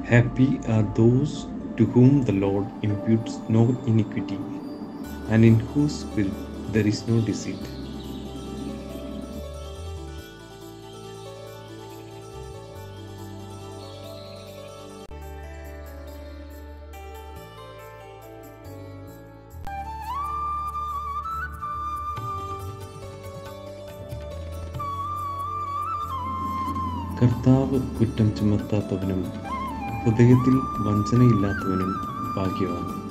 Happy are those to whom the Lord imputes no iniquity, and in whose spirit there is no deceit. കർത്താവ് കുറ്റം ചുമത്താത്തവനും ഹൃദയത്തിൽ വഞ്ചനയില്ലാത്തവനും ഭാഗ്യവാൻ.